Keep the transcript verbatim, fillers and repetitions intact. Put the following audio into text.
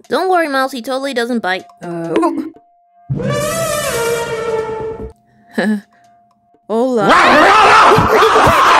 Don't worry, Mouse, he totally doesn't bite. Uh, Hola.